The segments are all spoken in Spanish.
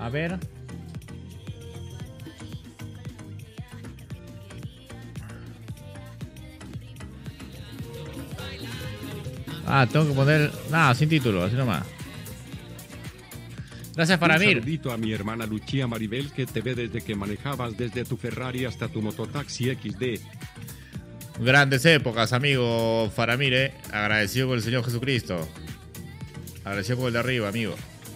A ver. Ah, tengo que poner... Nada, sin título, así nomás. Gracias, Faramir. Un saludito a mi hermana Lucía Maribel, que te ve desde que manejabas desde tu Ferrari hasta tu mototaxi XD. Grandes épocas, amigo Faramir, ¿eh? Agradecido con el Señor Jesucristo. Agradecido con el de arriba, amigo.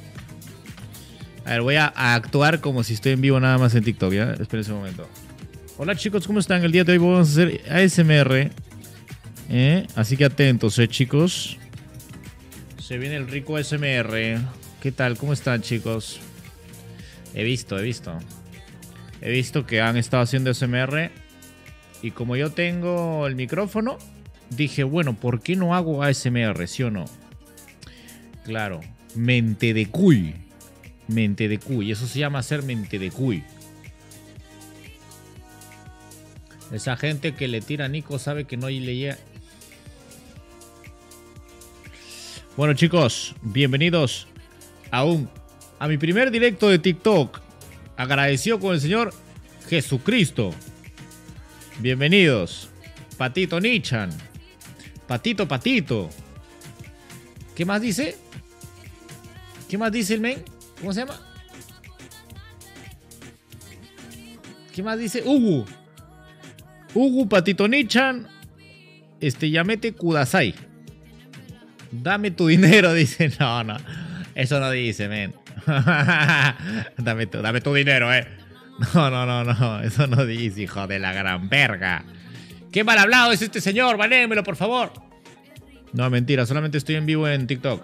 A ver, voy a actuar como si estoy en vivo nada más en TikTok, ¿ya? Esperen un momento. Hola, chicos, ¿cómo están? El día de hoy vamos a hacer ASMR. Así que atentos, chicos. Se viene el rico ASMR. ¿Qué tal? ¿Cómo están, chicos? He visto que han estado haciendo ASMR. Y como yo tengo el micrófono, dije, bueno, ¿por qué no hago ASMR? ¿Sí o no? Claro, mente de cuy. Mente de cuy. Eso se llama ser mente de cuy. Esa gente que le tira a Nico sabe que no le llega. Bueno, chicos, bienvenidos a mi primer directo de TikTok. Agradecido con el Señor Jesucristo. Bienvenidos. Patito Nichan. Patito. ¿Qué más dice? ¿Qué más dice el men? ¿Cómo se llama? ¿Qué más dice? Hugo Patito Nichan. Llámete Kudasai. Dame tu dinero, dice. No. Eso no dice, men. Dame tu dinero, No. Eso no dice, hijo de la gran verga. Qué mal hablado es este señor. Valémelo, por favor. No, mentira. Solamente estoy en vivo en TikTok.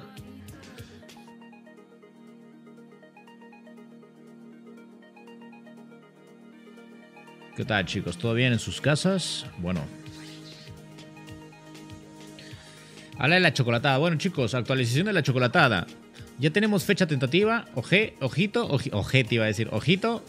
¿Qué tal, chicos? ¿Todo bien en sus casas? Bueno. Habla de la chocolatada. Bueno, chicos, actualización de la chocolatada. Ya tenemos fecha tentativa. Ojito. Te iba a decir. Ojito.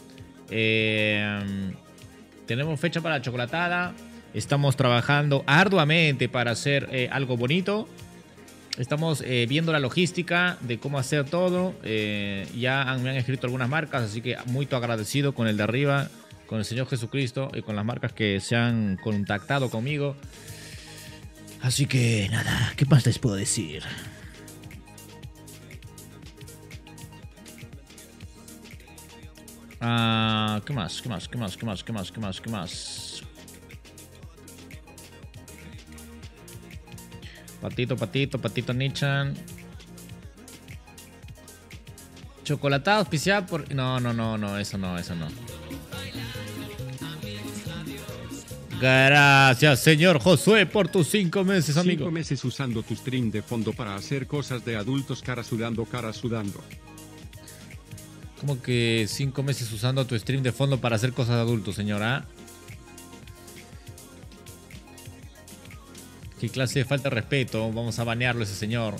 Tenemos fecha para la chocolatada. Estamos trabajando arduamente para hacer algo bonito. Estamos viendo la logística de cómo hacer todo. Me han escrito algunas marcas, así que muy agradecido con el de arriba, con el Señor Jesucristo y con las marcas que se han contactado conmigo. Así que nada, ¿qué más les puedo decir? ¿Qué más? Patito Nichan. Chocolatado auspiciado por... No, eso no. Gracias, señor Josué, por tus 5 meses, amigo. 5 meses usando tu stream de fondo para hacer cosas de adultos, cara sudando. ¿Cómo que 5 meses usando tu stream de fondo para hacer cosas de adultos, señora? ¿Qué clase de falta de respeto? Vamos a banearlo a ese señor.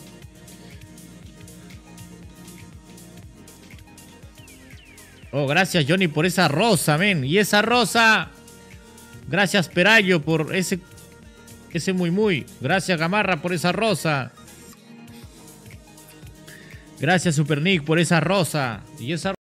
Oh, gracias, Johnny, por esa rosa, men. Y esa rosa... Gracias, Perayo, por ese muy. Gracias, Gamarra, por esa rosa. Gracias, Super Nick, por esa rosa. Y esa